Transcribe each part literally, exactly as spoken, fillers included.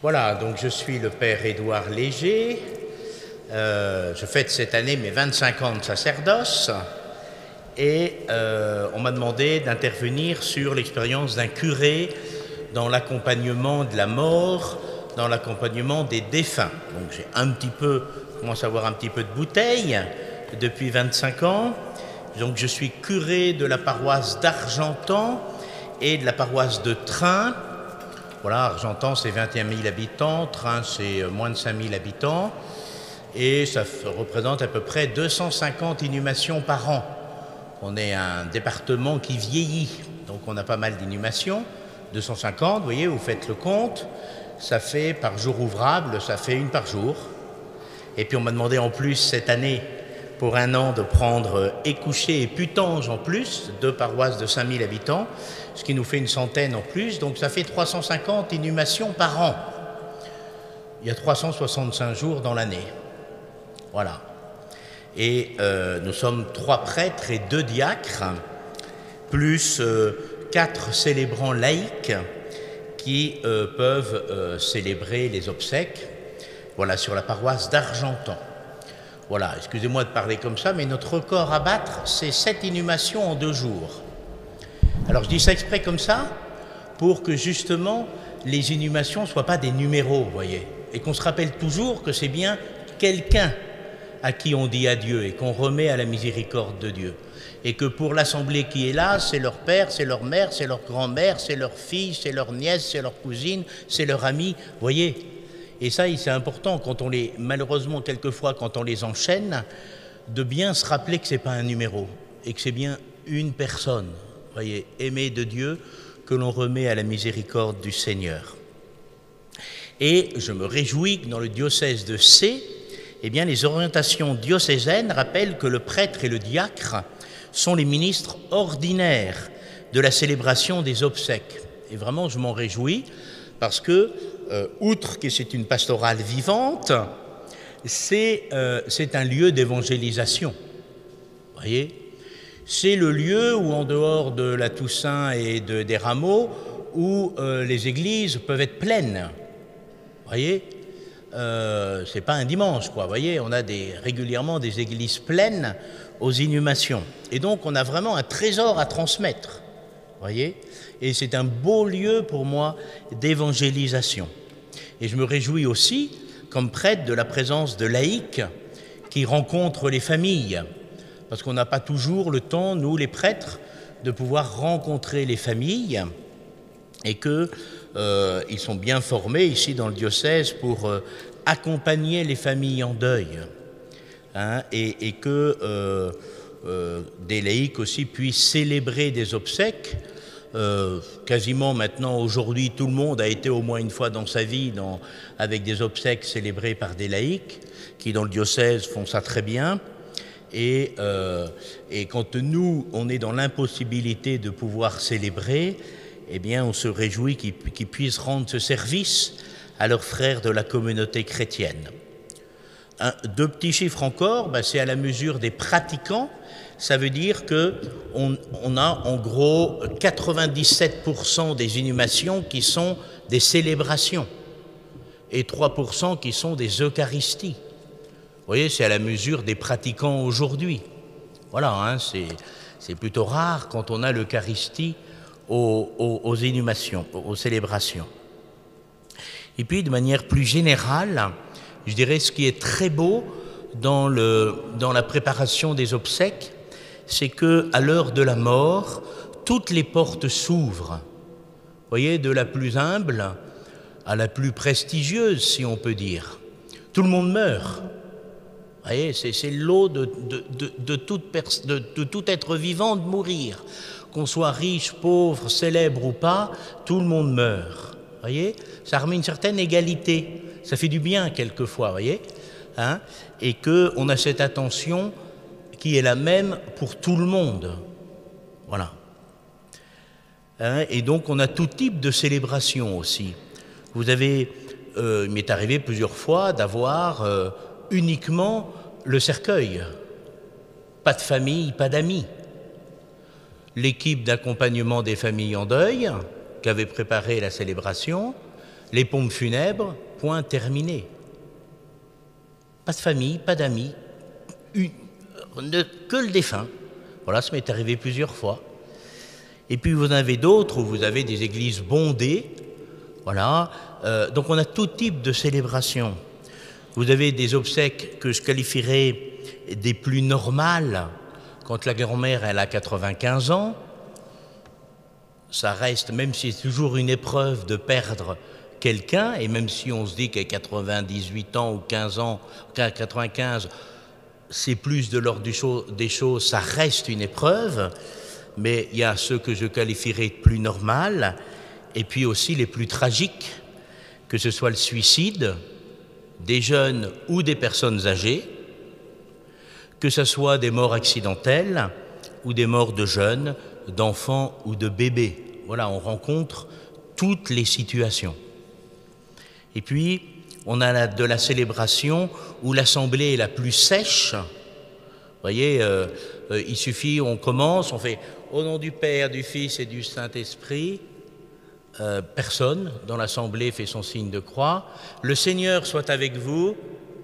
Voilà, donc je suis le père Édouard Léger. Euh, je fête cette année mes vingt-cinq ans de sacerdoce et euh, on m'a demandé d'intervenir sur l'expérience d'un curé dans l'accompagnement de la mort, dans l'accompagnement des défunts. Donc j'ai un petit peu, je commence à avoir un petit peu de bouteille depuis vingt-cinq ans. Donc je suis curé de la paroisse d'Argentan et de la paroisse de Train. Voilà, Argentan c'est vingt et un mille habitants, Train c'est moins de cinq mille habitants et ça représente à peu près deux cent cinquante inhumations par an. On est un département qui vieillit, donc on a pas mal d'inhumations, deux cent cinquante, vous voyez, vous faites le compte, ça fait par jour ouvrable, ça fait une par jour. Et puis on m'a demandé en plus cette année, pour un an, de prendre Écouché et Putange en plus, deux paroisses de cinq mille habitants, ce qui nous fait une centaine en plus, donc ça fait trois cent cinquante inhumations par an. Il y a trois cent soixante-cinq jours dans l'année. Voilà. Et euh, nous sommes trois prêtres et deux diacres, plus euh, quatre célébrants laïcs qui euh, peuvent euh, célébrer les obsèques, voilà, sur la paroisse d'Argentan. Voilà, excusez-moi de parler comme ça, mais notre record à battre, c'est sept inhumations en deux jours. Alors je dis ça exprès comme ça, pour que justement les inhumations ne soient pas des numéros, vous voyez, et qu'on se rappelle toujours que c'est bien quelqu'un à qui on dit adieu et qu'on remet à la miséricorde de Dieu. Et que pour l'assemblée qui est là, c'est leur père, c'est leur mère, c'est leur grand-mère, c'est leur fille, c'est leur nièce, c'est leur cousine, c'est leur ami, vous voyez. Et ça, c'est important, quand on les, malheureusement, quelquefois, quand on les enchaîne, de bien se rappeler que ce n'est pas un numéro et que c'est bien une personne, vous voyez, aimée de Dieu, que l'on remet à la miséricorde du Seigneur. Et je me réjouis que dans le diocèse de C, eh bien, les orientations diocésaines rappellent que le prêtre et le diacre sont les ministres ordinaires de la célébration des obsèques. Et vraiment, je m'en réjouis parce que, euh, outre que c'est une pastorale vivante, c'est euh, c'est un lieu d'évangélisation. Vous voyez ? C'est le lieu où, en dehors de la Toussaint et de, des rameaux, où euh, les églises peuvent être pleines. Vous voyez ? Euh, c'est pas un dimanche, quoi. Vous voyez, on a des, régulièrement des églises pleines aux inhumations. Et donc, on a vraiment un trésor à transmettre. Vous voyez, et c'est un beau lieu pour moi d'évangélisation. Et je me réjouis aussi, comme prêtre, de la présence de laïcs qui rencontrent les familles. Parce qu'on n'a pas toujours le temps, nous les prêtres, de pouvoir rencontrer les familles et que Euh, ils sont bien formés ici dans le diocèse pour euh, accompagner les familles en deuil, hein, et, et que euh, euh, des laïcs aussi puissent célébrer des obsèques. Euh, quasiment maintenant, aujourd'hui, tout le monde a été au moins une fois dans sa vie dans, avec des obsèques célébrées par des laïcs, qui dans le diocèse font ça très bien. Et, euh, et quand nous, on est dans l'impossibilité de pouvoir célébrer, eh bien, on se réjouit qu'ils, qu'ils puissent rendre ce service à leurs frères de la communauté chrétienne. Un, deux petits chiffres encore, ben c'est à la mesure des pratiquants. Ça veut dire qu'on on a en gros quatre-vingt-dix-sept pour cent des inhumations qui sont des célébrations et trois pour cent qui sont des eucharisties. Vous voyez, c'est à la mesure des pratiquants aujourd'hui. Voilà, hein, c'est, c'est plutôt rare quand on a l'eucharistie Aux, aux, aux inhumations, aux célébrations. Et puis, de manière plus générale, je dirais ce qui est très beau dans, le, dans la préparation des obsèques, c'est qu'à l'heure de la mort, toutes les portes s'ouvrent. Vous voyez, de la plus humble à la plus prestigieuse, si on peut dire. Tout le monde meurt. Vous voyez, c'est, c'est l'eau de, de, de, de, toute pers- de, de tout être vivant de mourir. Qu'on soit riche, pauvre, célèbre ou pas, tout le monde meurt. Vous voyez, ça remet une certaine égalité. Ça fait du bien quelquefois, vous voyez, hein, et qu'on a cette attention qui est la même pour tout le monde. Voilà. Hein, et donc, on a tout type de célébration aussi. Vous avez, euh, il m'est arrivé plusieurs fois d'avoir euh, uniquement le cercueil. Pas de famille, pas d'amis. L'équipe d'accompagnement des familles en deuil, qui avait préparé la célébration, les pompes funèbres, point terminé. Pas de famille, pas d'amis, que le défunt. Voilà, ça m'est arrivé plusieurs fois. Et puis vous en avez d'autres où vous avez des églises bondées. Voilà. Euh, donc on a tout type de célébrations. Vous avez des obsèques que je qualifierais des plus normales. Quand la grand-mère elle a quatre-vingt-quinze ans, ça reste, même si c'est toujours une épreuve de perdre quelqu'un, et même si on se dit qu'à quatre-vingt-dix-huit ans ou quinze ans, quatre-vingt-quinze, c'est plus de l'ordre des choses, ça reste une épreuve, mais il y a ceux que je qualifierais de plus normales, et puis aussi les plus tragiques, que ce soit le suicide des jeunes ou des personnes âgées, que ce soit des morts accidentelles ou des morts de jeunes, d'enfants ou de bébés. Voilà, on rencontre toutes les situations. Et puis, on a la, de la célébration où l'assemblée est la plus sèche. Vous voyez, euh, euh, il suffit, on commence, on fait « Au nom du Père, du Fils et du Saint-Esprit », euh, personne dans l'assemblée fait son signe de croix. « Le Seigneur soit avec vous »,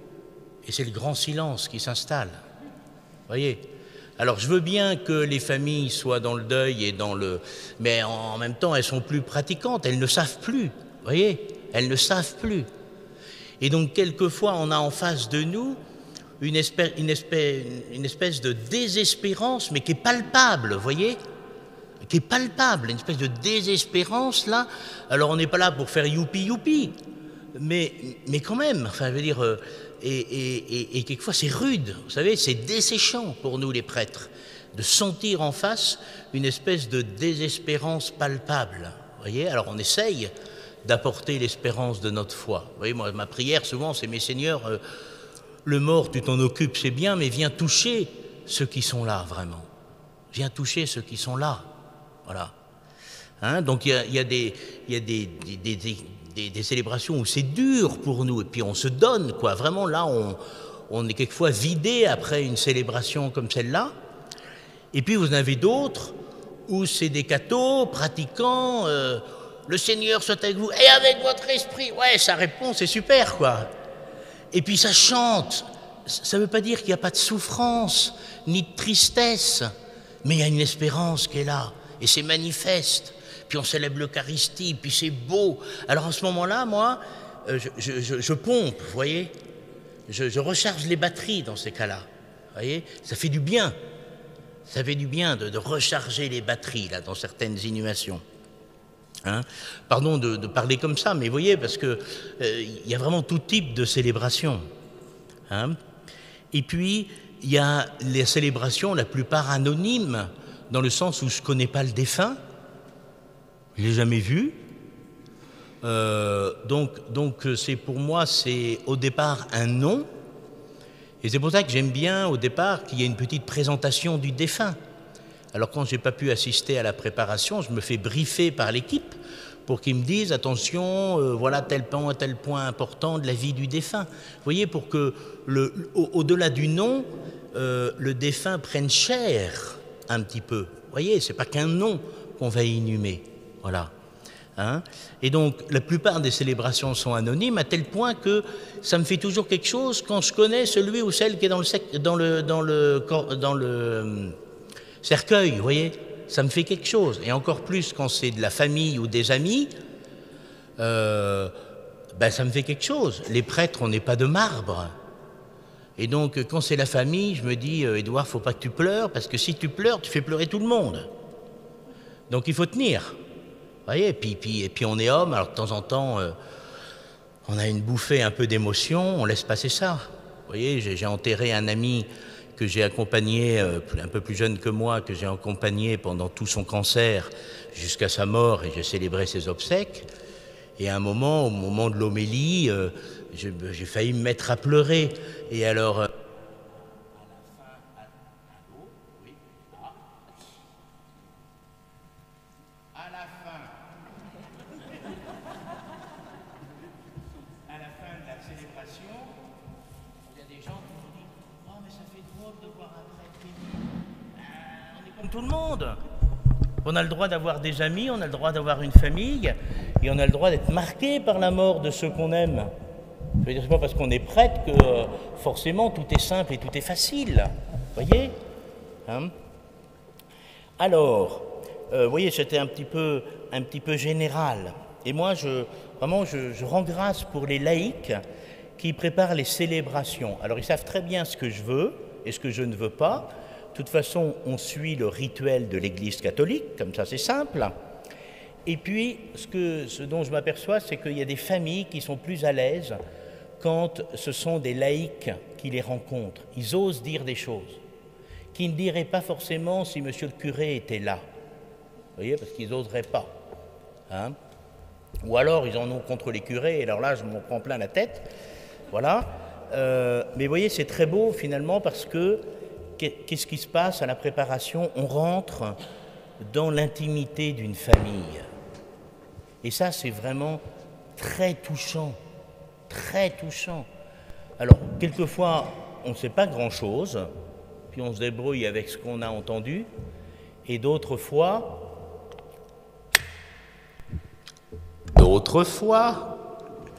et c'est le grand silence qui s'installe. Vous voyez ? Alors, je veux bien que les familles soient dans le deuil et dans le... Mais en même temps, elles sont plus pratiquantes, elles ne savent plus. Vous voyez ? Elles ne savent plus. Et donc, quelquefois, on a en face de nous une espèce, une espèce, une espèce de désespérance, mais qui est palpable, vous voyez ? Qui est palpable, une espèce de désespérance, là. Alors, on n'est pas là pour faire youpi youpi, mais, mais quand même, enfin, je veux dire... Euh, Et, et, et quelquefois c'est rude, vous savez, c'est desséchant pour nous les prêtres de sentir en face une espèce de désespérance palpable. Vous voyez, alors on essaye d'apporter l'espérance de notre foi. Vous voyez, moi, ma prière souvent c'est « Mais Seigneur, euh, le mort tu t'en occupes, c'est bien, mais viens toucher ceux qui sont là vraiment. Viens toucher ceux qui sont là. » Voilà. Hein, donc il y a, y a, des, y a des, des, des Des, des célébrations où c'est dur pour nous, et puis on se donne, quoi. Vraiment, là, on, on est quelquefois vidé après une célébration comme celle-là. Et puis, vous en avez d'autres où c'est des cathos pratiquants, euh, le Seigneur soit avec vous, et avec votre esprit. Ouais, ça répond, c'est super, quoi. Et puis, ça chante. Ça ne veut pas dire qu'il n'y a pas de souffrance, ni de tristesse, mais il y a une espérance qui est là, et c'est manifeste. Puis on célèbre l'Eucharistie, puis c'est beau. Alors en ce moment-là, moi, je, je, je, je pompe, vous voyez, je, je recharge les batteries dans ces cas-là. Vous voyez, ça fait du bien. Ça fait du bien de, de recharger les batteries, là, dans certaines inhumations. Hein? Pardon de, de parler comme ça, mais vous voyez, parce qu'il euh, y a vraiment tout type de célébration. Hein? Et puis, il y a les célébrations, la plupart anonymes, dans le sens où je ne connais pas le défunt. Je ne l'ai jamais vu. Euh, donc, donc c'est pour moi, c'est au départ un nom. Et c'est pour ça que j'aime bien au départ qu'il y ait une petite présentation du défunt. Alors quand je n'ai pas pu assister à la préparation, je me fais briefer par l'équipe pour qu'ils me disent attention, euh, voilà tel point, tel point important de la vie du défunt. Vous voyez, pour que le, au, au-delà du nom, euh, le défunt prenne chair un petit peu. Vous voyez, c'est pas qu'un nom qu'on va inhumer. Voilà. Hein? Et donc, la plupart des célébrations sont anonymes, à tel point que ça me fait toujours quelque chose quand je connais celui ou celle qui est dans le, sec, dans le, dans le, dans le cercueil, vous voyez, ça me fait quelque chose. Et encore plus quand c'est de la famille ou des amis, euh, ben ça me fait quelque chose. Les prêtres, on n'est pas de marbre. Et donc, quand c'est la famille, je me dis, euh, Édouard, il ne faut pas que tu pleures, parce que si tu pleures, tu fais pleurer tout le monde. Donc, il faut tenir. Vous voyez, et puis, puis, et puis on est homme, alors de temps en temps, euh, on a une bouffée un peu d'émotion, on laisse passer ça. Vous voyez, j'ai, j'ai enterré un ami que j'ai accompagné, euh, un peu plus jeune que moi, que j'ai accompagné pendant tout son cancer jusqu'à sa mort, et j'ai célébré ses obsèques. Et à un moment, au moment de l'homélie, euh, j'ai, j'ai failli me mettre à pleurer. Et alors... Euh, tout le monde. On a le droit d'avoir des amis, on a le droit d'avoir une famille, et on a le droit d'être marqué par la mort de ceux qu'on aime. Je veux dire, c'est pas parce qu'on est prêtre que euh, forcément tout est simple et tout est facile. Vous voyez, hein? Alors, euh, vous voyez, c'était un petit peu, un petit peu général. Et moi, je, vraiment, je, je rends grâce pour les laïcs qui préparent les célébrations. Alors, ils savent très bien ce que je veux et ce que je ne veux pas. De toute façon, on suit le rituel de l'Église catholique, comme ça, c'est simple. Et puis, ce, que, ce dont je m'aperçois, c'est qu'il y a des familles qui sont plus à l'aise quand ce sont des laïcs qui les rencontrent. Ils osent dire des choses qu'ils ne diraient pas forcément si monsieur le curé était là. Vous voyez, parce qu'ils n'oseraient pas. Hein? Ou alors, ils en ont contre les curés, et alors là, je m'en prends plein la tête. Voilà. Euh, mais vous voyez, c'est très beau, finalement, parce que qu'est-ce qui se passe à la préparation? On rentre dans l'intimité d'une famille. Et ça, c'est vraiment très touchant. Très touchant. Alors, quelquefois, on ne sait pas grand-chose, puis on se débrouille avec ce qu'on a entendu, et d'autres fois, d'autres fois,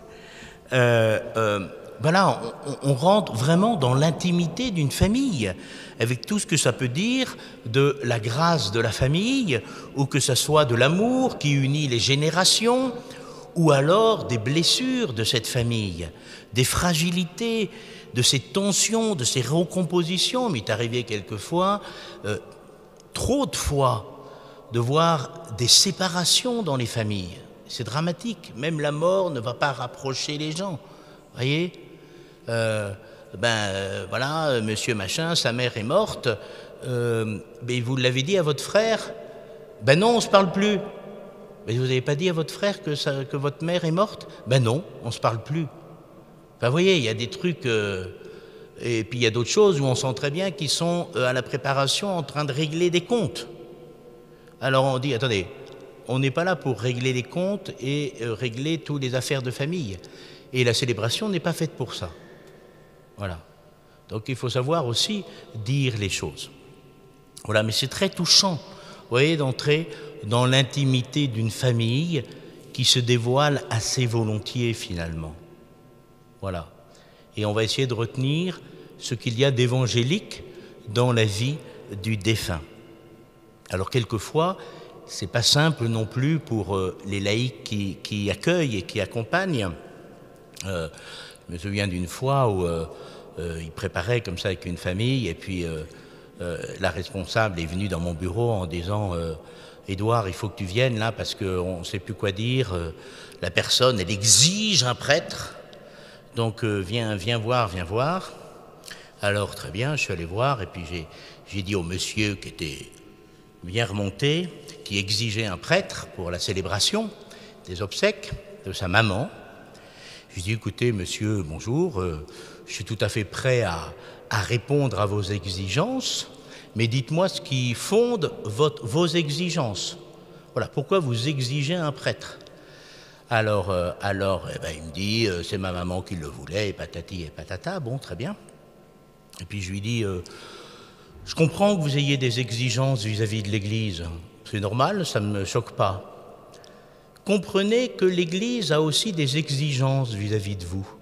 euh, euh, voilà, on, on rentre vraiment dans l'intimité d'une famille, avec tout ce que ça peut dire de la grâce de la famille, ou que ce soit de l'amour qui unit les générations, ou alors des blessures de cette famille, des fragilités, de ces tensions, de ces recompositions. Mais il est arrivé quelquefois, euh, trop de fois, de voir des séparations dans les familles. C'est dramatique, même la mort ne va pas rapprocher les gens, voyez. Euh, ben euh, voilà, monsieur machin, sa mère est morte, euh, mais vous l'avez dit à votre frère? Ben non, on ne se parle plus. Mais vous n'avez pas dit à votre frère que, ça, que votre mère est morte? Ben non, on ne se parle plus. Enfin, vous voyez, il y a des trucs, euh, et puis il y a d'autres choses où on sent très bien qu'ils sont euh, à la préparation en train de régler des comptes. Alors on dit, attendez, on n'est pas là pour régler les comptes et euh, régler toutes les affaires de famille. Et la célébration n'est pas faite pour ça. Voilà. Donc il faut savoir aussi dire les choses. Voilà, mais c'est très touchant, vous voyez, d'entrer dans l'intimité d'une famille qui se dévoile assez volontiers finalement. Voilà. Et on va essayer de retenir ce qu'il y a d'évangélique dans la vie du défunt. Alors quelquefois, c'est pas simple non plus pour euh, les laïcs qui, qui accueillent et qui accompagnent. Euh, je me souviens d'une fois où euh, euh, ils préparaient comme ça avec une famille, et puis euh, euh, la responsable est venue dans mon bureau en disant euh, « Édouard, il faut que tu viennes là parce qu'on ne sait plus quoi dire. Euh, la personne, elle exige un prêtre. Donc euh, viens, viens voir, viens voir. » Alors très bien, je suis allé voir, et puis j'ai, j'ai dit au monsieur qui était bien remonté, qui exigeait un prêtre pour la célébration des obsèques de sa maman. Je lui ai dit, écoutez, monsieur, bonjour, euh, je suis tout à fait prêt à, à répondre à vos exigences, mais dites-moi ce qui fonde votre, vos exigences. Voilà, pourquoi vous exigez un prêtre? Alors, euh, alors eh ben, il me dit, euh, c'est ma maman qui le voulait, et patati et patata, bon, très bien. Et puis je lui dis, euh, je comprends que vous ayez des exigences vis-à-vis de l'Église. C'est normal, ça ne me choque pas. Comprenez que l'Église a aussi des exigences vis-à-vis de vous.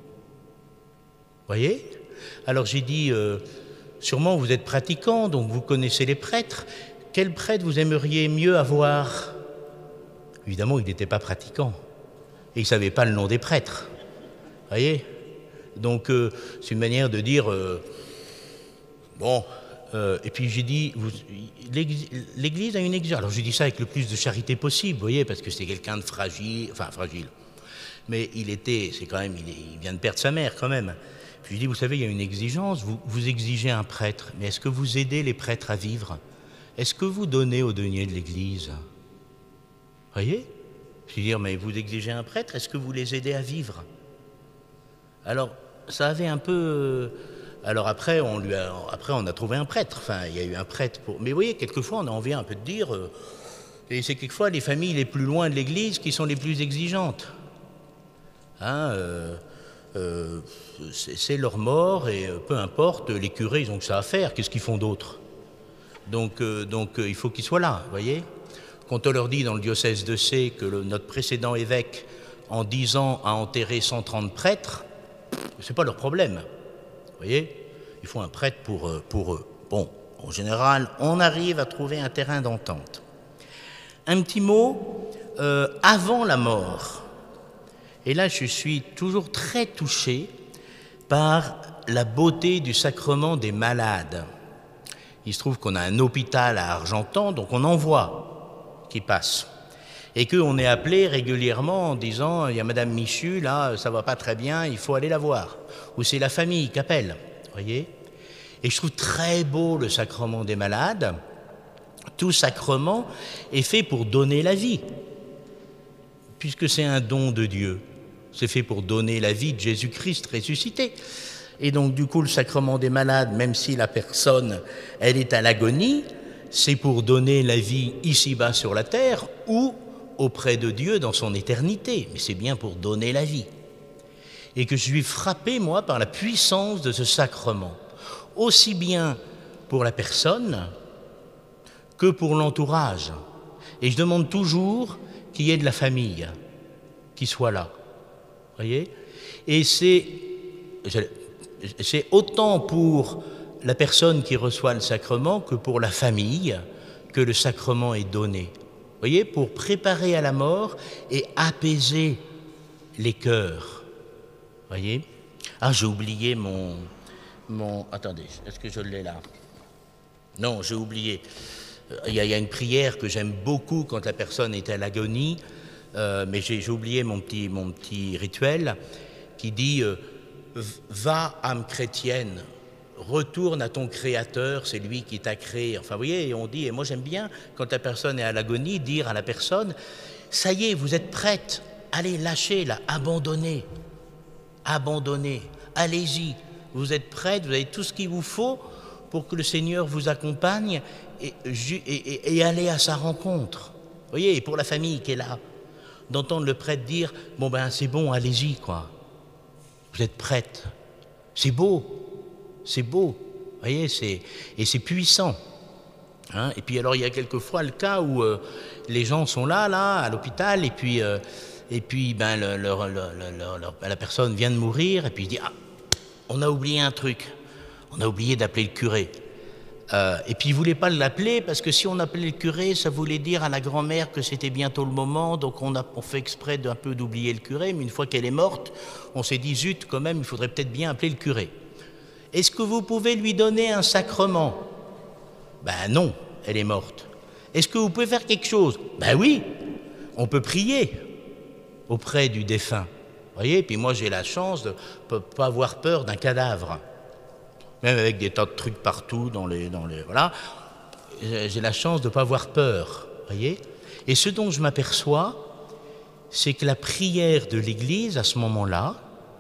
Voyez? Alors j'ai dit, euh, sûrement vous êtes pratiquant, donc vous connaissez les prêtres. Quel prêtre vous aimeriez mieux avoir? Évidemment, il n'était pas pratiquant. Et il ne savait pas le nom des prêtres. Voyez? Donc euh, c'est une manière de dire... Euh, Bon, euh, et puis j'ai dit, l'Église a une exigence. Alors j'ai dit ça avec le plus de charité possible, vous voyez, parce que c'est quelqu'un de fragile, enfin fragile. Mais il était, c'est quand même, il, est, il vient de perdre sa mère quand même. Puis j'ai dit, vous savez, il y a une exigence, vous, vous exigez un prêtre, mais est-ce que vous aidez les prêtres à vivre? Est-ce que vous donnez aux deniers de l'Église? Vous voyez? Je veux dire, mais vous exigez un prêtre, est-ce que vous les aidez à vivre? Alors, ça avait un peu... Alors après on, lui a, après, on a trouvé un prêtre. Enfin, il y a eu un prêtre pour... Mais vous voyez, quelquefois, on a envie un peu de dire... Euh, et c'est quelquefois les familles les plus loin de l'Église qui sont les plus exigeantes. Hein, euh, euh, c'est leur mort, et peu importe, les curés, ils ont que ça à faire. Qu'est-ce qu'ils font d'autre? Donc, euh, donc euh, il faut qu'ils soient là, vous voyez? quand on leur dit dans le diocèse de Sées que le, notre précédent évêque, en dix ans, a enterré cent trente prêtres, c'est pas leur problème. Vous voyez, il faut un prêtre pour, pour eux. Bon, en général, on arrive à trouver un terrain d'entente. Un petit mot, euh, avant la mort. Et là, je suis toujours très touché par la beauté du sacrement des malades. Il se trouve qu'on a un hôpital à Argentan, donc on en voit qui passe. Et qu'on est appelé régulièrement en disant « il y a Madame Michu, là, ça va pas très bien, il faut aller la voir ». Ou c'est la famille qui appelle, voyez. Et je trouve très beau le sacrement des malades. Tout sacrement est fait pour donner la vie, puisque c'est un don de Dieu. C'est fait pour donner la vie de Jésus-Christ ressuscité. Et donc, du coup, le sacrement des malades, même si la personne, elle est à l'agonie, c'est pour donner la vie ici-bas sur la terre ou auprès de Dieu dans son éternité. Mais c'est bien pour donner la vie. Et que je suis frappé, moi, par la puissance de ce sacrement. Aussi bien pour la personne que pour l'entourage. Et je demande toujours qu'il y ait de la famille qui soit là. Vous voyez ? Et c'est... C'est autant pour la personne qui reçoit le sacrement que pour la famille que le sacrement est donné. Vous voyez, pour préparer à la mort et apaiser les cœurs. Vous voyez ? Ah, j'ai oublié mon... mon... Attendez, est-ce que je l'ai là ? Non, j'ai oublié. Il y, a, il y a une prière que j'aime beaucoup quand la personne est à l'agonie, euh, mais j'ai, j'ai oublié mon petit, mon petit rituel qui dit... Euh, va, âme chrétienne, retourne à ton Créateur, c'est lui qui t'a créé. Enfin, vous voyez, on dit, et moi j'aime bien, quand la personne est à l'agonie, dire à la personne, ça y est, vous êtes prête, allez, lâchez, là, abandonnez, abandonnez, allez-y, vous êtes prête, vous avez tout ce qu'il vous faut pour que le Seigneur vous accompagne et, et, et, et aller à sa rencontre. Vous voyez, et pour la famille qui est là, d'entendre le prêtre dire, bon ben c'est bon, allez-y, quoi. Vous êtes prête. C'est beau, c'est beau, vous voyez, c'est, et c'est puissant. Hein, et puis alors il y a quelquefois le cas où euh, les gens sont là, là, à l'hôpital, et puis, euh, et puis ben, le, le, le, le, le, la personne vient de mourir, et puis il dit, ah, on a oublié un truc, on a oublié d'appeler le curé. Euh, et puis il ne voulait pas l'appeler parce que si on appelait le curé, ça voulait dire à la grand-mère que c'était bientôt le moment, donc on a on fait exprès d'un peu d'oublier le curé, mais une fois qu'elle est morte, on s'est dit zut, quand même, il faudrait peut-être bien appeler le curé. Est-ce que vous pouvez lui donner un sacrement? Ben non, elle est morte. Est-ce que vous pouvez faire quelque chose? Ben oui, on peut prier auprès du défunt. Vous voyez, puis moi j'ai la chance de ne pas avoir peur d'un cadavre. Même avec des tas de trucs partout dans les... Dans les voilà. J'ai la chance de ne pas avoir peur, voyez. Et ce dont je m'aperçois, c'est que la prière de l'Église, à ce moment-là,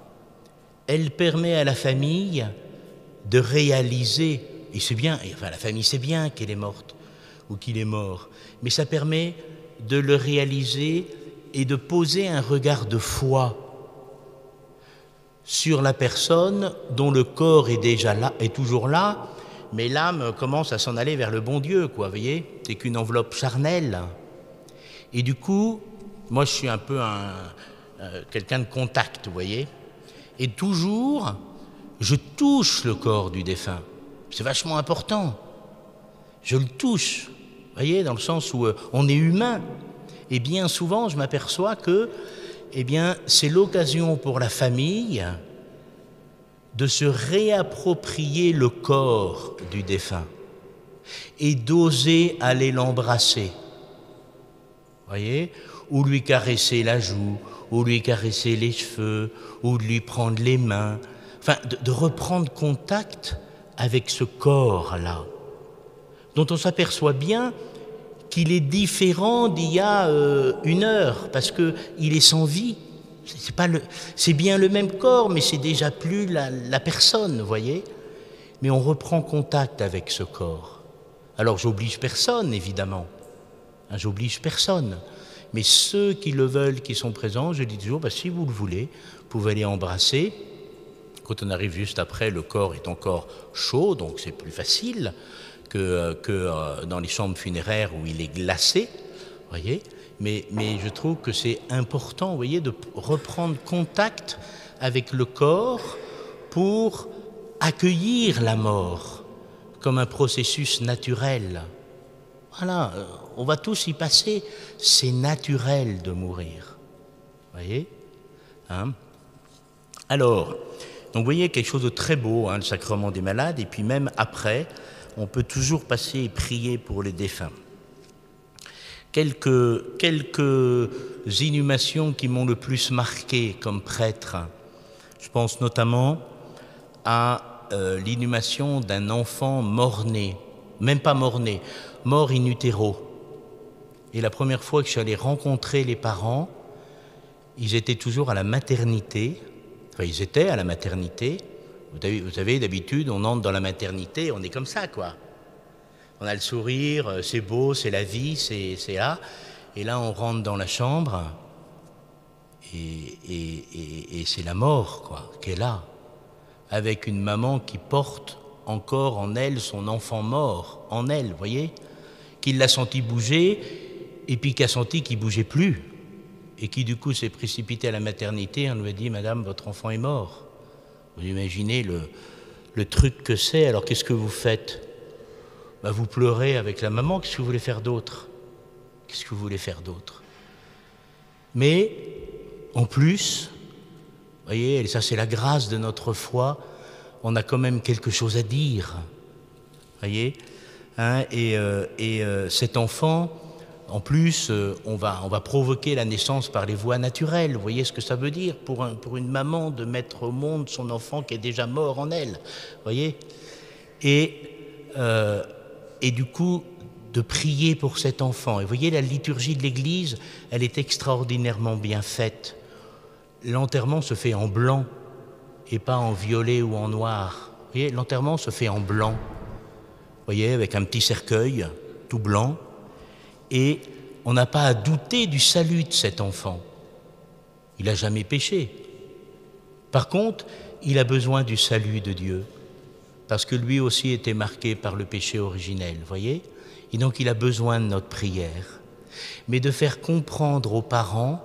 elle permet à la famille de réaliser, et c'est bien, enfin la famille sait bien qu'elle est morte, ou qu'il est mort, mais ça permet de le réaliser et de poser un regard de foi sur la personne dont le corps est déjà là, est toujours là, mais l'âme commence à s'en aller vers le bon Dieu, quoi, vous voyez, c'est qu'une enveloppe charnelle. Et du coup, moi je suis un peu un, euh, quelqu'un de contact, vous voyez, et toujours, je touche le corps du défunt. C'est vachement important. Je le touche, vous voyez, dans le sens où euh, on est humain. Et bien souvent, je m'aperçois que eh bien, c'est l'occasion pour la famille de se réapproprier le corps du défunt et d'oser aller l'embrasser, voyez, ou lui caresser la joue, ou lui caresser les cheveux, ou de lui prendre les mains, enfin, de, de reprendre contact avec ce corps-là, dont on s'aperçoit bien qu'il est différent d'il y a euh, une heure, parce qu'il est sans vie. C'est, pas le, c'est bien le même corps, mais c'est déjà plus la, la personne, vous voyez. Mais on reprend contact avec ce corps. Alors j'oblige personne, évidemment. Hein, j'oblige personne. Mais ceux qui le veulent, qui sont présents, je dis toujours, bah, si vous le voulez, vous pouvez aller embrasser. Quand on arrive juste après, le corps est encore chaud, donc c'est plus facile que, que euh, dans les chambres funéraires où il est glacé. voyez, mais, mais je trouve que c'est important, vous voyez, de reprendre contact avec le corps pour accueillir la mort comme un processus naturel. Voilà, on va tous y passer, c'est naturel de mourir, vous voyez, hein? Alors, donc vous voyez quelque chose de très beau, hein, le sacrement des malades, et puis même après, on peut toujours passer et prier pour les défunts. Quelques, quelques inhumations qui m'ont le plus marqué comme prêtre, je pense notamment à euh, l'inhumation d'un enfant mort-né, même pas mort-né, mort in utero. Et la première fois que je suis allé rencontrer les parents, ils étaient toujours à la maternité, enfin ils étaient à la maternité. Vous savez, vous savez d'habitude, on entre dans la maternité, on est comme ça, quoi. On a le sourire, c'est beau, c'est la vie, c'est là. Et là, on rentre dans la chambre et, et, et, et c'est la mort, quoi, qui est là, avec une maman qui porte encore en elle son enfant mort, en elle, vous voyez, qui l'a senti bouger et puis qui a senti qu'il ne bougeait plus et qui du coup s'est précipité à la maternité. On lui a dit « Madame, votre enfant est mort ». Vous imaginez le, le truc que c'est. Alors qu'est-ce que vous faites? Ben, vous pleurez avec la maman. Qu'est-ce que vous voulez faire d'autre? Qu'est-ce que vous voulez faire d'autre? Mais en plus, vous voyez, et ça c'est la grâce de notre foi, on a quand même quelque chose à dire, voyez, hein, et, euh, et euh, cet enfant, en plus, euh, on, va, on va provoquer la naissance par les voies naturelles. Vous voyez ce que ça veut dire pour, un, pour une maman de mettre au monde son enfant qui est déjà mort en elle, voyez, et, euh, et du coup, de prier pour cet enfant. Et vous voyez, la liturgie de l'Église, elle est extraordinairement bien faite. L'enterrement se fait en blanc et pas en violet ou en noir. Vous voyez, l'enterrement se fait en blanc. Vous voyez, avec un petit cercueil tout blanc. Et on n'a pas à douter du salut de cet enfant. Il n'a jamais péché. Par contre, il a besoin du salut de Dieu, parce que lui aussi était marqué par le péché originel, vous voyez? Et donc il a besoin de notre prière. Mais de faire comprendre aux parents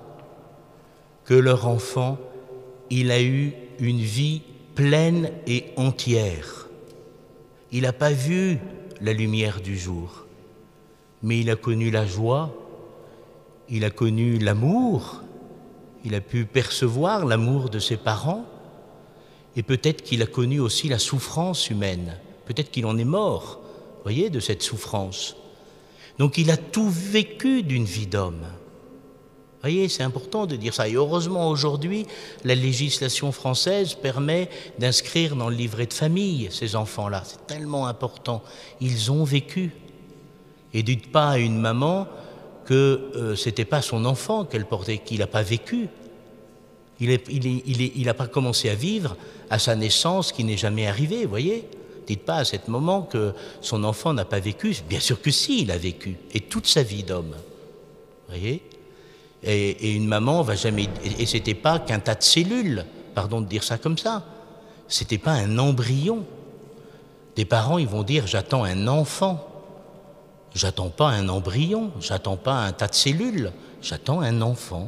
que leur enfant, il a eu une vie pleine et entière. Il n'a pas vu la lumière du jour, mais il a connu la joie, il a connu l'amour, il a pu percevoir l'amour de ses parents, et peut-être qu'il a connu aussi la souffrance humaine, peut-être qu'il en est mort, vous voyez, de cette souffrance. Donc il a tout vécu d'une vie d'homme. Vous voyez, c'est important de dire ça. Et heureusement, aujourd'hui, la législation française permet d'inscrire dans le livret de famille ces enfants-là. C'est tellement important. Ils ont vécu. Et dites pas à une maman que euh, ce n'était pas son enfant qu'elle portait, qu'il n'a pas vécu. Il n'a il est, il est, il a pas commencé à vivre à sa naissance qui n'est jamais arrivée, vous voyez. Dites pas à ce moment que son enfant n'a pas vécu. Bien sûr que si, il a vécu. Et toute sa vie d'homme. Vous voyez. Et, et une maman va jamais... Et, et c'était pas qu'un tas de cellules, pardon de dire ça comme ça. C'était pas un embryon. Des parents, ils vont dire, j'attends un enfant. J'attends pas un embryon, j'attends pas un tas de cellules, j'attends un enfant.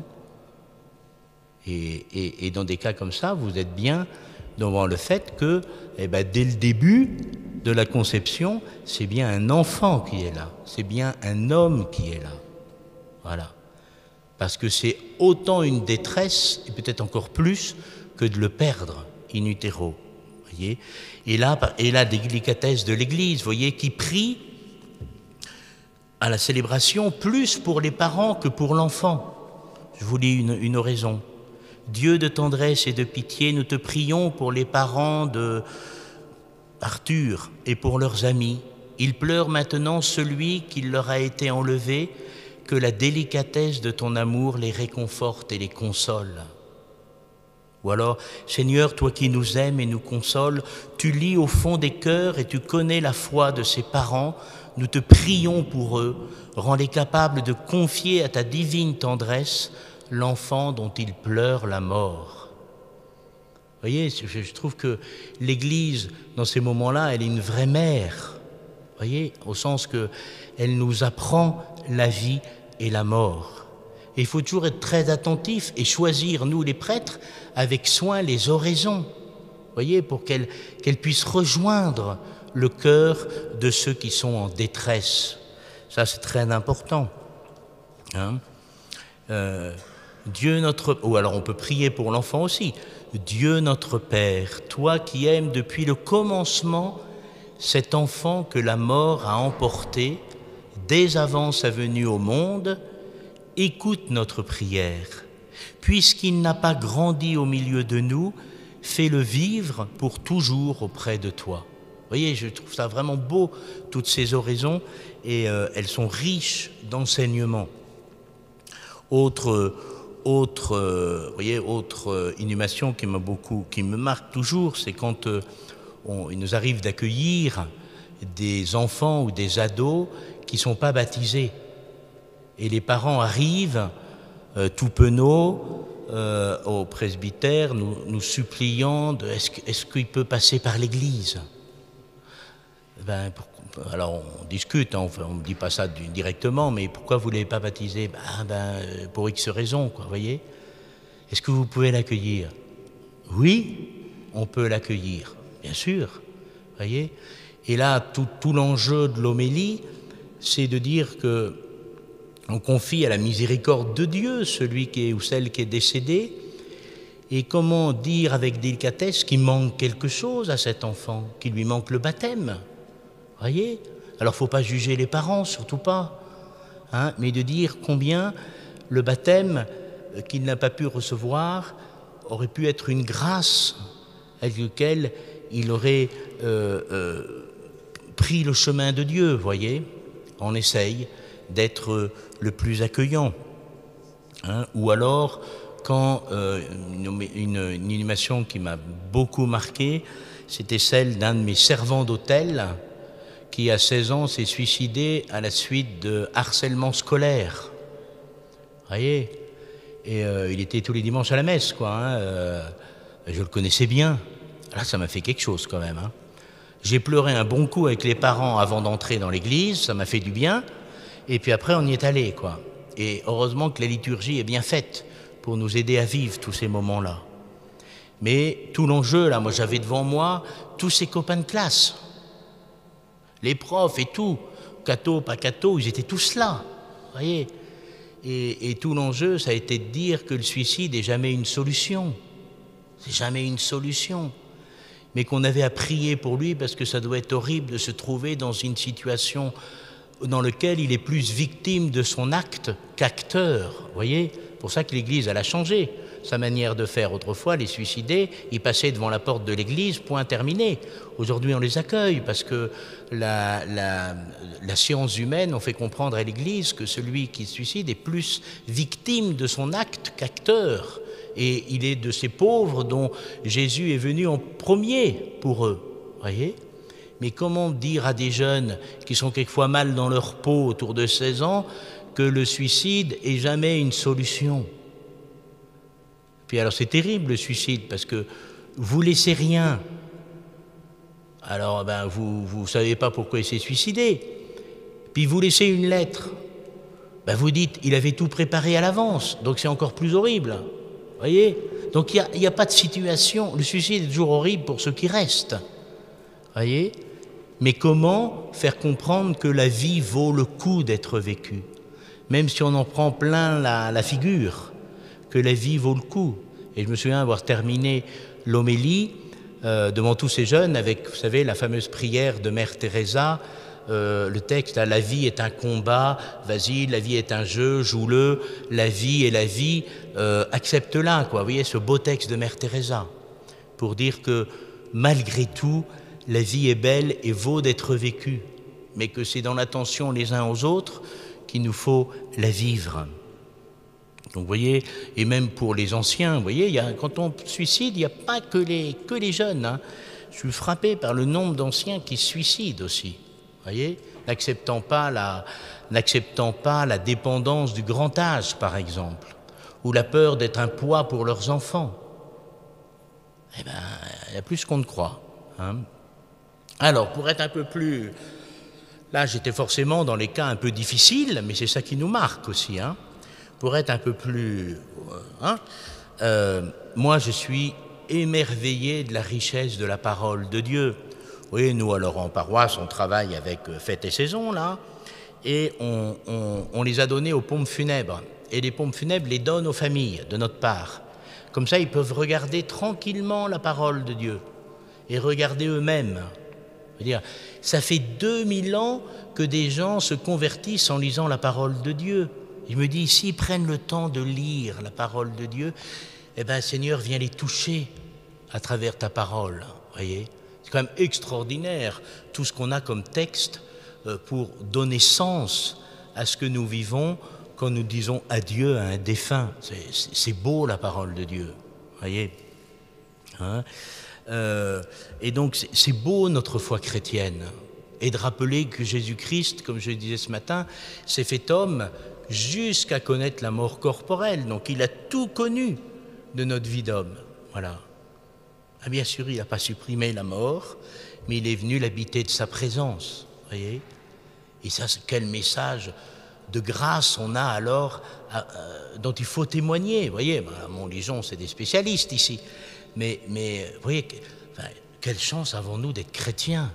Et, et, et dans des cas comme ça, vous êtes bien devant le fait que, eh ben, dès le début de la conception, c'est bien un enfant qui est là, c'est bien un homme qui est là. Voilà. Parce que c'est autant une détresse, et peut-être encore plus, que de le perdre in utero. Voyez. Et là, et la délicatesse de l'Église, voyez, qui prie à la célébration plus pour les parents que pour l'enfant. Je vous lis une, une oraison. Dieu de tendresse et de pitié, nous te prions pour les parents de Arthur et pour leurs amis. Ils pleurent maintenant celui qui leur a été enlevé, que la délicatesse de ton amour les réconforte et les console. Ou alors, Seigneur, toi qui nous aimes et nous consoles, tu lis au fond des cœurs et tu connais la foi de ces parents. Nous te prions pour eux, rends-les capables de confier à ta divine tendresse l'enfant dont ils pleurent la mort. Vous voyez, je trouve que l'Église, dans ces moments-là, elle est une vraie mère. Vous voyez, au sens qu'elle nous apprend la vie et la mort. Et il faut toujours être très attentif et choisir, nous les prêtres, avec soin les oraisons, vous voyez, pour qu'elles qu'elles puissent rejoindre le cœur de ceux qui sont en détresse. Ça, c'est très important. Hein? Euh, Dieu notre... Ou alors on peut prier pour l'enfant aussi. Dieu notre Père, toi qui aimes depuis le commencement cet enfant que la mort a emporté dès avant sa venue au monde, écoute notre prière. Puisqu'il n'a pas grandi au milieu de nous, fais-le vivre pour toujours auprès de toi. Vous voyez, je trouve ça vraiment beau, toutes ces oraisons, et euh, elles sont riches d'enseignements. Autre, autre, euh, vous voyez, autre euh, inhumation qui m'a beaucoup, qui me marque toujours, c'est quand euh, on, il nous arrive d'accueillir des enfants ou des ados qui ne sont pas baptisés. Et les parents arrivent euh, tout penauds euh, au presbytère, nous, nous suppliant de est-ce, est-ce qu'il peut passer par l'église? Ben, pour, alors on discute, hein, on ne dit pas ça directement, mais pourquoi vous ne l'avez pas baptisé? Ben, ben, pour X raisons, quoi, voyez. Est-ce que vous pouvez l'accueillir? Oui, on peut l'accueillir, bien sûr, voyez. Et là, tout, tout l'enjeu de l'homélie, c'est de dire que on confie à la miséricorde de Dieu celui qui est ou celle qui est décédée, et comment dire avec délicatesse qu'il manque quelque chose à cet enfant, qu'il lui manque le baptême. Voyez? Alors, il ne faut pas juger les parents, surtout pas, hein, mais de dire combien le baptême qu'il n'a pas pu recevoir aurait pu être une grâce avec laquelle il aurait euh, euh, pris le chemin de Dieu, voyez? On essaye d'être le plus accueillant. Hein, ou alors, quand euh, une, une, une inhumation qui m'a beaucoup marqué, c'était celle d'un de mes servants d'hôtel qui, à seize ans, s'est suicidé à la suite de harcèlement scolaire. Vous voyez? Et euh, il était tous les dimanches à la messe, quoi. Hein, euh, je le connaissais bien. Là, ça m'a fait quelque chose, quand même. Hein. J'ai pleuré un bon coup avec les parents avant d'entrer dans l'église, ça m'a fait du bien. Et puis après, on y est allé, quoi. Et heureusement que la liturgie est bien faite pour nous aider à vivre tous ces moments-là. Mais tout l'enjeu, là, moi, j'avais devant moi tous ces copains de classe. Les profs et tout, catho, pas catho, ils étaient tous là, vous voyez. Et, et tout l'enjeu, ça a été de dire que le suicide n'est jamais une solution. C'est jamais une solution. Mais qu'on avait à prier pour lui parce que ça doit être horrible de se trouver dans une situation dans laquelle il est plus victime de son acte qu'acteur, vous voyez. C'est pour ça que l'Église, elle a changé sa manière de faire. Autrefois, les suicidés, ils passaient devant la porte de l'église, point terminé. Aujourd'hui, on les accueille parce que la, la, la science humaine, on fait comprendre à l'église que celui qui se suicide est plus victime de son acte qu'acteur. Et il est de ces pauvres dont Jésus est venu en premier pour eux, voyez. Mais comment dire à des jeunes qui sont quelquefois mal dans leur peau autour de seize ans que le suicide est jamais une solution? Puis alors c'est terrible le suicide parce que vous laissez rien. Alors ben vous ne savez pas pourquoi il s'est suicidé. Puis vous laissez une lettre. Ben vous dites il avait tout préparé à l'avance, donc c'est encore plus horrible. Vous voyez? Donc il n'y a, a pas de situation. Le suicide est toujours horrible pour ceux qui restent. Vous voyez? Mais comment faire comprendre que la vie vaut le coup d'être vécue? Même si on en prend plein la, la figure. Que la vie vaut le coup. Et je me souviens avoir terminé l'homélie euh, devant tous ces jeunes avec, vous savez, la fameuse prière de Mère Teresa, euh, le texte, hein, la vie est un combat, vas-y, la vie est un jeu, joue-le, la vie est la vie, euh, accepte-la, quoi. Vous voyez, ce beau texte de Mère Teresa, pour dire que malgré tout, la vie est belle et vaut d'être vécue, mais que c'est dans l'attention les uns aux autres qu'il nous faut la vivre. Donc vous voyez, et même pour les anciens, vous voyez, il y a, quand on suicide, il n'y a pas que les, que les jeunes. Hein. Je suis frappé par le nombre d'anciens qui se suicident aussi, vous voyez, n'acceptant pas la, n'acceptant pas la dépendance du grand âge, par exemple, ou la peur d'être un poids pour leurs enfants. Eh bien, il y a plus qu'on ne croit. Hein. Alors, pour être un peu plus Là, j'étais forcément dans les cas un peu difficiles, mais c'est ça qui nous marque aussi, hein, pour être un peu plus... Hein, euh, moi, je suis émerveillé de la richesse de la parole de Dieu. Oui, nous, alors en paroisse, on travaille avec Fêtes et Saisons, là, et on, on, on les a donnés aux pompes funèbres. Et les pompes funèbres les donnent aux familles, de notre part. Comme ça, ils peuvent regarder tranquillement la parole de Dieu et regarder eux-mêmes. Je veux dire, ça fait deux mille ans que des gens se convertissent en lisant la parole de Dieu. Je me dis, s'ils prennent le temps de lire la parole de Dieu, eh bien, Seigneur, viens les toucher à travers ta parole. Voyez, c'est quand même extraordinaire tout ce qu'on a comme texte pour donner sens à ce que nous vivons quand nous disons adieu à un défunt. C'est beau la parole de Dieu. Voyez, hein, euh, et donc c'est beau notre foi chrétienne. Et de rappeler que Jésus-Christ, comme je le disais ce matin, s'est fait homme jusqu'à connaître la mort corporelle. Donc il a tout connu de notre vie d'homme. Voilà. Ah, bien sûr, il n'a pas supprimé la mort, mais il est venu l'habiter de sa présence. Voyez. Et ça, quel message de grâce on a alors, à, à, dont il faut témoigner. Vous voyez, ben, Montligeon, c'est des spécialistes ici. Mais, mais vous voyez, enfin, quelle chance avons-nous d'être chrétiens.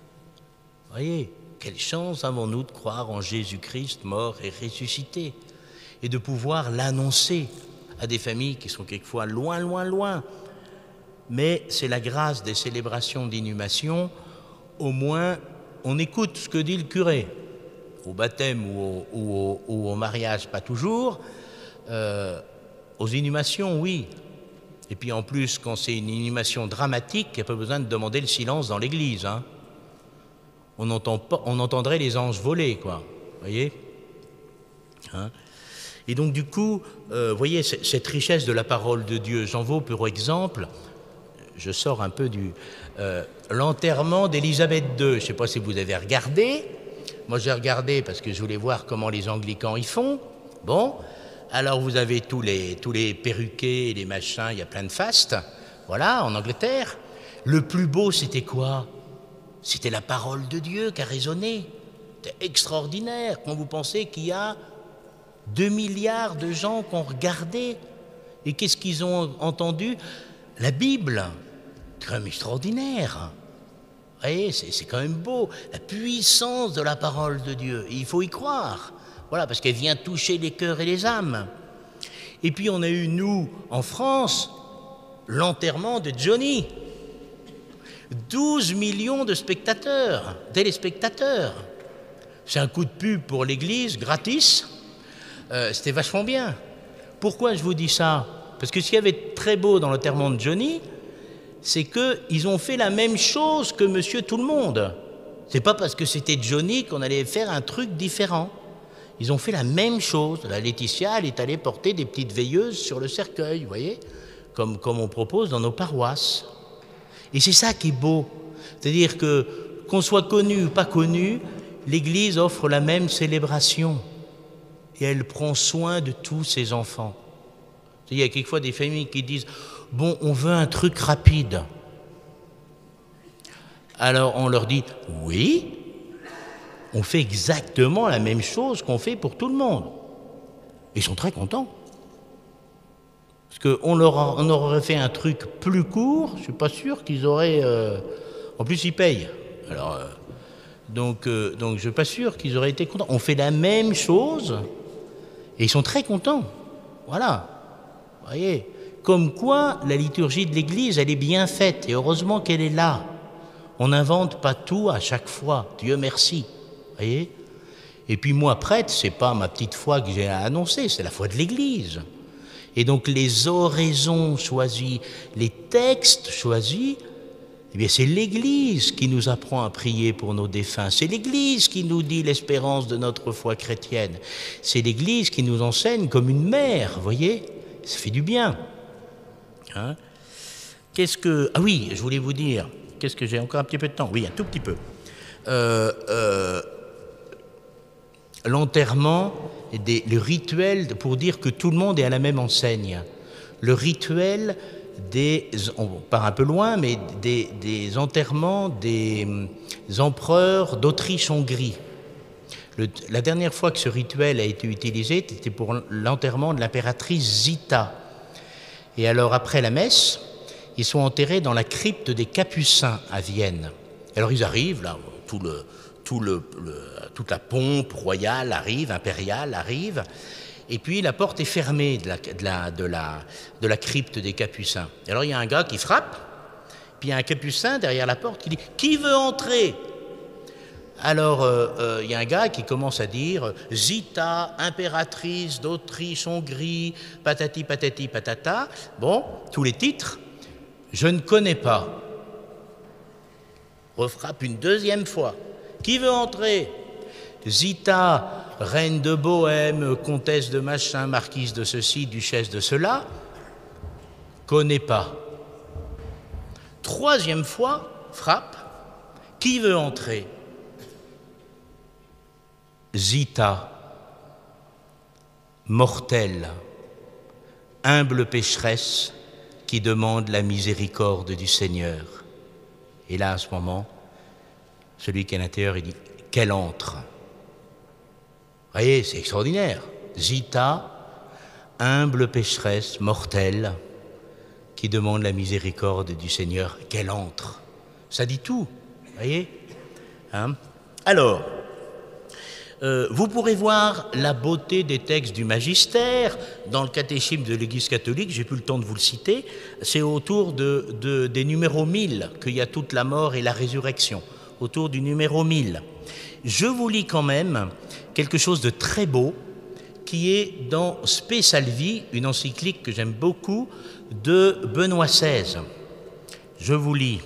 Vous voyez, quelle chance avons-nous de croire en Jésus-Christ mort et ressuscité et de pouvoir l'annoncer à des familles qui sont quelquefois loin, loin, loin. Mais c'est la grâce des célébrations d'inhumation, au moins on écoute ce que dit le curé. Au baptême ou au, ou au, ou au mariage, pas toujours. Euh, aux inhumations, oui. Et puis en plus, quand c'est une inhumation dramatique, il n'y a pas besoin de demander le silence dans l'église. Hein. On, entend pas, on entendrait les anges voler, quoi. Vous voyez, hein. Et donc du coup, euh, vous voyez, cette richesse de la parole de Dieu, j'en veux pour exemple, je sors un peu du... Euh, l'enterrement d'Élisabeth deux. Je ne sais pas si vous avez regardé. Moi, j'ai regardé parce que je voulais voir comment les anglicans y font. Bon, alors vous avez tous les, tous les perruquets, les machins, il y a plein de fastes. Voilà, en Angleterre. Le plus beau, c'était quoi? C'était la parole de Dieu qui a résonné. C'était extraordinaire. Quand vous pensez qu'il y a deux milliards de gens qui ont regardé. Et qu'est-ce qu'ils ont entendu? La Bible. C'est quand même extraordinaire. Vous voyez, c'est quand même beau, la puissance de la parole de Dieu. Et il faut y croire, voilà, parce qu'elle vient toucher les cœurs et les âmes. Et puis on a eu, nous, en France, l'enterrement de Johnny. douze millions de spectateurs, téléspectateurs. C'est un coup de pub pour l'Église, gratis. Euh, C'était vachement bien. Pourquoi je vous dis ça? Parce que ce qu'il y avait de très beau dans l'enterrement de Johnny, c'est qu'ils ont fait la même chose que Monsieur Tout-le-Monde. C'est pas parce que c'était Johnny qu'on allait faire un truc différent. Ils ont fait la même chose. La Laetitia, elle est allée porter des petites veilleuses sur le cercueil, vous voyez, comme, comme on propose dans nos paroisses. Et c'est ça qui est beau. C'est-à-dire que, qu'on soit connu ou pas connu, l'Église offre la même célébration. Et elle prend soin de tous ses enfants. Il y a quelquefois des familles qui disent « Bon, on veut un truc rapide. » Alors on leur dit « Oui, on fait exactement la même chose qu'on fait pour tout le monde. » Ils sont très contents. Parce qu'on leur a, on aurait fait un truc plus court, je ne suis pas sûr qu'ils auraient... Euh, en plus, ils payent. Alors, euh, donc, euh, donc, je ne suis pas sûr qu'ils auraient été contents. On fait la même chose et ils sont très contents. Voilà. Vous voyez, comme quoi la liturgie de l'Église, elle est bien faite, et heureusement qu'elle est là. On n'invente pas tout à chaque fois, Dieu merci. Vous voyez. Et puis moi, prêtre, c'est pas ma petite foi que j'ai à annoncer, c'est la foi de l'Église. Et donc les oraisons choisies, les textes choisis, eh bien c'est l'Église qui nous apprend à prier pour nos défunts. C'est l'Église qui nous dit l'espérance de notre foi chrétienne. C'est l'Église qui nous enseigne comme une mère, vous voyez. Ça fait du bien. Hein? Qu'est-ce que... Ah oui, je voulais vous dire, qu'est-ce que j'ai encore un petit peu de temps? Oui, un tout petit peu. Euh, euh, L'enterrement, le rituel, pour dire que tout le monde est à la même enseigne. Le rituel des, on part un peu loin, mais des, des enterrements des empereurs d'Autriche-Hongrie. Le, la dernière fois que ce rituel a été utilisé, c'était pour l'enterrement de l'impératrice Zita. Et alors, après la messe, ils sont enterrés dans la crypte des Capucins à Vienne. Alors, ils arrivent, là, tout le, tout le, le, toute la pompe royale arrive, impériale arrive, et puis la porte est fermée de la, de la, de la, de la crypte des Capucins. Et alors, il y a un gars qui frappe, puis il y a un Capucin derrière la porte qui dit « Qui veut entrer ?» Alors, euh, euh, il y a un gars qui commence à dire « Zita, impératrice d'Autriche-Hongrie, patati patati patata ». Bon, tous les titres, je ne connais pas. Refrappe une deuxième fois. Qui veut entrer? Zita, reine de Bohême, comtesse de machin, marquise de ceci, duchesse de cela. Connais pas. Troisième fois, frappe. Qui veut entrer? Zita, mortelle, humble pécheresse qui demande la miséricorde du Seigneur. Et là, à ce moment, celui qui est à l'intérieur, il dit « Qu'elle entre !» Vous voyez, c'est extraordinaire. Zita, humble pécheresse, mortelle, qui demande la miséricorde du Seigneur, qu'elle entre. Ça dit tout, vous voyez, hein? Alors, Euh, vous pourrez voir la beauté des textes du magistère dans le catéchisme de l'Église catholique, j'ai plus le temps de vous le citer, c'est autour de, de, des numéros mille qu'il y a toute la mort et la résurrection, autour du numéro mille. Je vous lis quand même quelque chose de très beau qui est dans Spe Salvi, une encyclique que j'aime beaucoup, de Benoît seize. Je vous lis.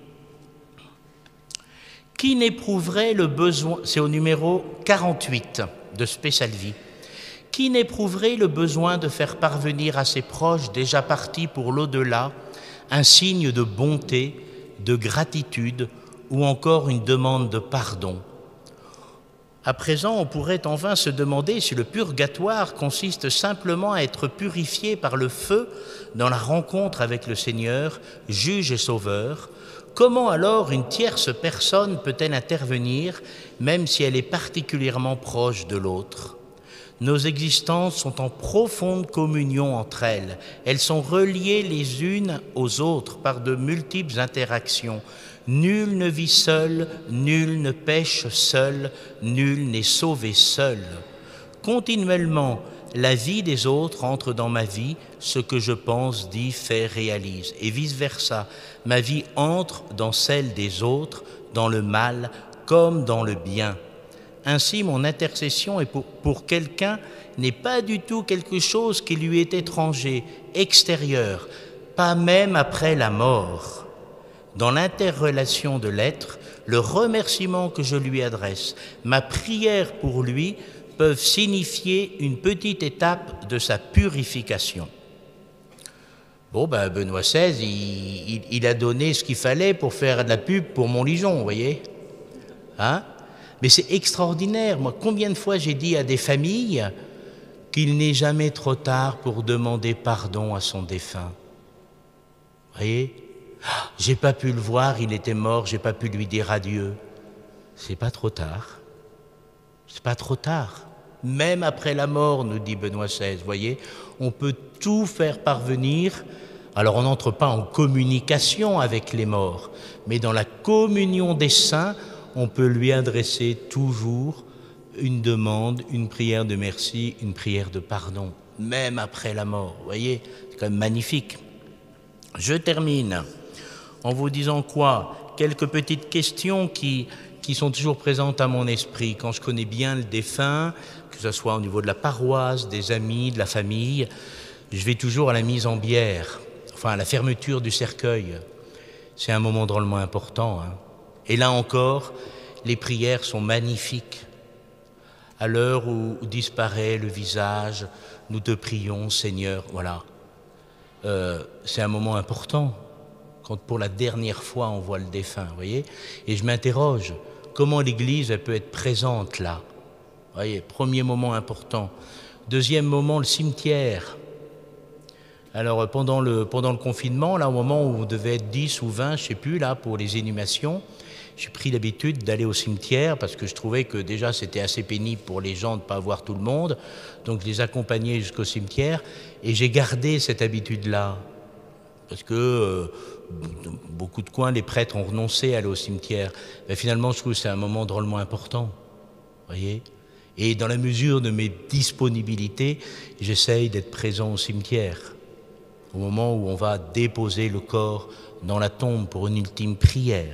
Qui n'éprouverait le besoin, c'est au numéro quarante-huit de Spe Salvi, qui n'éprouverait le besoin de faire parvenir à ses proches déjà partis pour l'au-delà un signe de bonté, de gratitude ou encore une demande de pardon? À présent, on pourrait en vain se demander si le purgatoire consiste simplement à être purifié par le feu dans la rencontre avec le Seigneur, juge et sauveur. Comment alors une tierce personne peut-elle intervenir, même si elle est particulièrement proche de l'autre? Nos existences sont en profonde communion entre elles. Elles sont reliées les unes aux autres par de multiples interactions. Nul ne vit seul, nul ne pêche seul, nul n'est sauvé seul. Continuellement, la vie des autres entre dans ma vie, ce que je pense, dis, fais, réalise, et vice-versa. Ma vie entre dans celle des autres, dans le mal comme dans le bien. Ainsi, mon intercession est pour, pour quelqu'un n'est pas du tout quelque chose qui lui est étranger, extérieur, pas même après la mort. Dans l'interrelation de l'être, le remerciement que je lui adresse, ma prière pour lui, peuvent signifier une petite étape de sa purification. Bon, ben Benoît seize, il, il, il a donné ce qu'il fallait pour faire de la pub pour Montligeon, vous voyez, hein? Mais c'est extraordinaire. Moi, combien de fois j'ai dit à des familles qu'il n'est jamais trop tard pour demander pardon à son défunt. Vous voyez? J'ai pas pu le voir, il était mort, j'ai pas pu lui dire adieu. C'est pas trop tard. C'est pas trop tard. Même après la mort, nous dit Benoît seize, vous voyez, on peut tout faire parvenir. Alors on n'entre pas en communication avec les morts, mais dans la communion des saints, on peut lui adresser toujours une demande, une prière de merci, une prière de pardon, même après la mort. Vous voyez, c'est quand même magnifique. Je termine en vous disant quoi? Quelques petites questions qui, qui sont toujours présentes à mon esprit. Quand je connais bien le défunt, que ce soit au niveau de la paroisse, des amis, de la famille, je vais toujours à la mise en bière, enfin à la fermeture du cercueil. C'est un moment drôlement important, hein. Et là encore, les prières sont magnifiques. À l'heure où disparaît le visage, nous te prions, Seigneur. Voilà. Euh, c'est un moment important, quand pour la dernière fois on voit le défunt, vous voyez. Et je m'interroge, comment l'Église elle peut être présente là? Vous voyez, premier moment important. Deuxième moment, le cimetière. Alors pendant le, pendant le confinement, là au moment où on devait être dix ou vingt, je ne sais plus, là pour les inhumations, j'ai pris l'habitude d'aller au cimetière parce que je trouvais que déjà c'était assez pénible pour les gens de ne pas voir tout le monde. Donc je les accompagnais jusqu'au cimetière et j'ai gardé cette habitude-là. Parce que euh, beaucoup de coins, les prêtres ont renoncé à aller au cimetière. Mais finalement, je trouve que c'est un moment drôlement important. Voyez ? Et dans la mesure de mes disponibilités, j'essaye d'être présent au cimetière. Au moment où on va déposer le corps dans la tombe pour une ultime prière.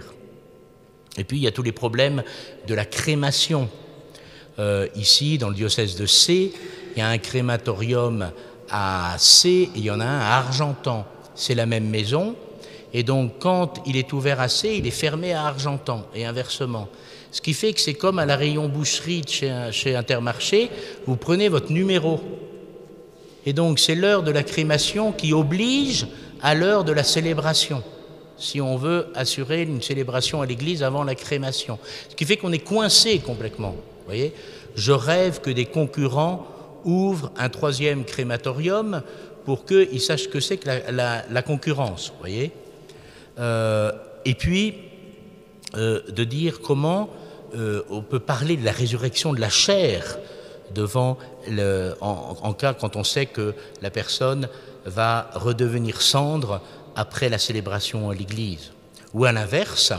Et puis, il y a tous les problèmes de la crémation. Euh, ici, dans le diocèse de C, il y a un crématorium à C et il y en a un à Argentan. C'est la même maison. Et donc, quand il est ouvert à C, il est fermé à Argentan et inversement. Ce qui fait que c'est comme à la rayon boucherie de chez, chez Intermarché, vous prenez votre numéro. Et donc, c'est l'heure de la crémation qui oblige à l'heure de la célébration, si on veut assurer une célébration à l'église avant la crémation. Ce qui fait qu'on est coincé complètement. Vous voyez ? Je rêve que des concurrents ouvrent un troisième crématorium pour qu'ils sachent ce que c'est que la, la, la concurrence. Vous voyez ? euh, Et puis, euh, de dire comment euh, on peut parler de la résurrection de la chair devant le, en, en cas quand on sait que la personne va redevenir cendre après la célébration à l'église. Ou à l'inverse,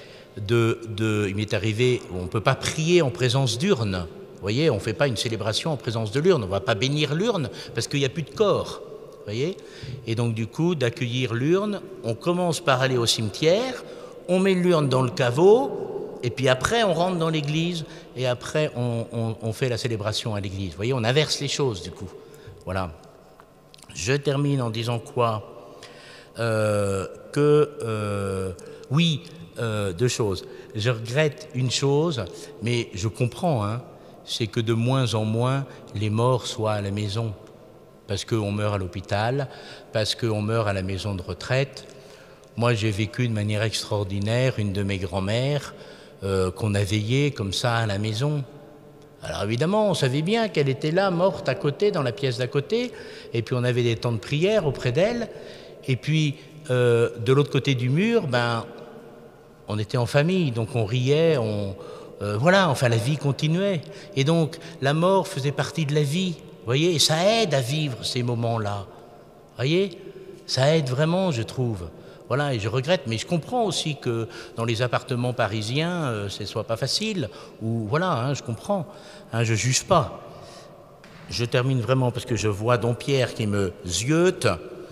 de, de, il m'est arrivé, on ne peut pas prier en présence d'urne. Vous voyez, on ne fait pas une célébration en présence de l'urne, on ne va pas bénir l'urne parce qu'il n'y a plus de corps. Vous voyez ? Et donc du coup, d'accueillir l'urne, on commence par aller au cimetière, on met l'urne dans le caveau, et puis après on rentre dans l'église, et après on, on, on fait la célébration à l'église. Vous voyez, on inverse les choses du coup. Voilà. Je termine en disant quoi ? Euh, que, euh, oui, euh, deux choses. Je regrette une chose, mais je comprends, hein, c'est que de moins en moins les morts soient à la maison. Parce qu'on meurt à l'hôpital, parce qu'on meurt à la maison de retraite. Moi, j'ai vécu de manière extraordinaire une de mes grand-mères euh, qu'on a veillée comme ça à la maison. Alors évidemment, on savait bien qu'elle était là, morte à côté, dans la pièce d'à côté, et puis on avait des temps de prière auprès d'elle. Et puis, euh, de l'autre côté du mur, ben, on était en famille, donc on riait, on, euh, voilà, enfin la vie continuait. Et donc, la mort faisait partie de la vie, vous voyez, et ça aide à vivre ces moments-là, vous voyez, ça aide vraiment, je trouve. Voilà, et je regrette, mais je comprends aussi que dans les appartements parisiens, euh, ce ne soit pas facile, ou voilà, hein, je comprends, hein, je ne juge pas. Je termine vraiment parce que je vois Don Pierre qui me ziote.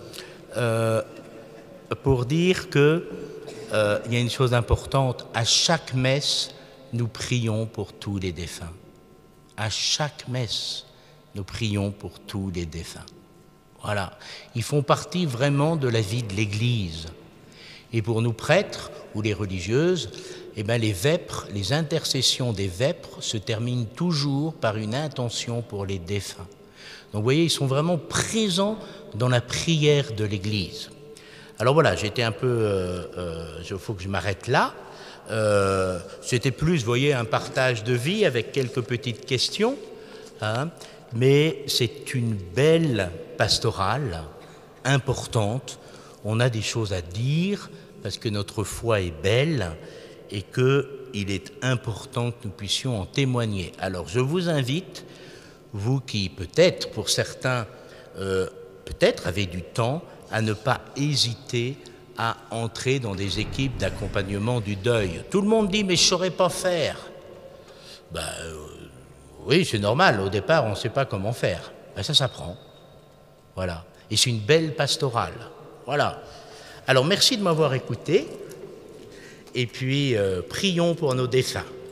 Euh, pour dire qu'il euh, y a une chose importante, à chaque messe, nous prions pour tous les défunts. À chaque messe, nous prions pour tous les défunts. Voilà, ils font partie vraiment de la vie de l'Église. Et pour nous prêtres ou les religieuses, eh bien les vêpres, les intercessions des vêpres se terminent toujours par une intention pour les défunts. Donc vous voyez, ils sont vraiment présents dans la prière de l'Église. Alors voilà, j'étais un peu... Euh, euh, il faut que je m'arrête là. Euh, c'était plus, vous voyez, un partage de vie avec quelques petites questions. Hein, mais c'est une belle pastorale, importante. On a des choses à dire parce que notre foi est belle et qu'il est important que nous puissions en témoigner. Alors je vous invite, vous qui peut-être, pour certains, euh, peut-être avez du temps, à ne pas hésiter à entrer dans des équipes d'accompagnement du deuil. Tout le monde dit « mais je ne saurais pas faire ». Ben, euh, oui, c'est normal, au départ on ne sait pas comment faire. Ben, ça s'apprend. Voilà. Et c'est une belle pastorale. Voilà. Alors merci de m'avoir écouté et puis euh, prions pour nos défunts.